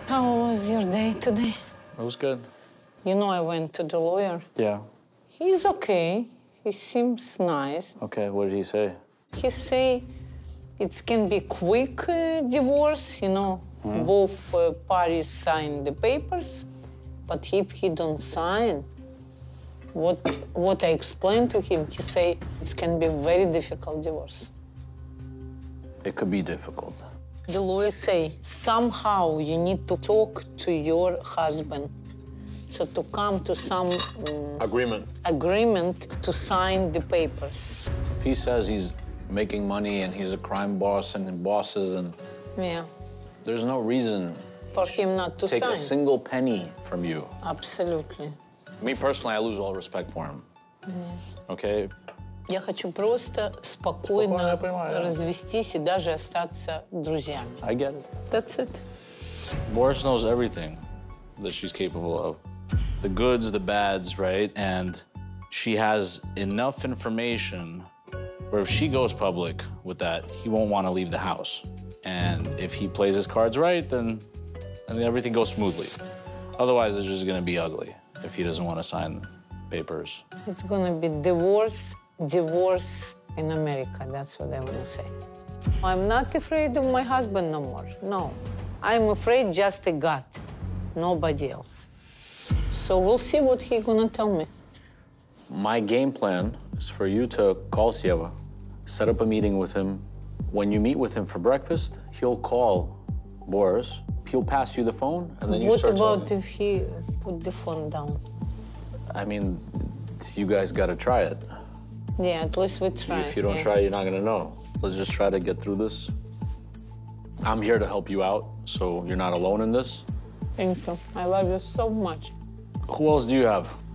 How was your day today? It was good. You know, I went to the lawyer. Yeah. He's okay. He seems nice. Okay, what did he say? He say it can be quick divorce, you know. Both parties sign the papers. But if he don't sign, what I explained to him, he say it can be very difficult divorce. It could be difficult. The lawyer say somehow you need to talk to your husband. So to come to some agreement to sign the papers. If he says he's making money and he's a crime boss and bosses and... Yeah. There's no reason for him not to take sign. a single penny from you. Absolutely. Me personally, I lose all respect for him. Okay? Я хочу просто спокойно я понимаю, да. развестись и даже остаться друзьями. I get it. That's it. Boris knows everything that she's capable of. The goods, the bads, right? And she has enough information where if she goes public with that, he won't want to leave the house. And if he plays his cards right, then everything goes smoothly. Otherwise, it's just gonna be ugly if he doesn't want to sign papers. It's gonna be divorce in America. That's what I wanna say. I'm not afraid of my husband no more. No. I'm afraid just of God, nobody else. So we'll see what he's gonna tell me. My game plan is for you to call Sieva, set up a meeting with him. When you meet with him for breakfast, he'll call Boris. He'll pass you the phone, and then you start talking. What about if he put the phone down? I mean, you guys gotta try it. Yeah, at least we try. If you don't try, you're not gonna know. Let's just try to get through this. I'm here to help you out, so you're not alone in this. Thank you. I love you so much. Who else do you have?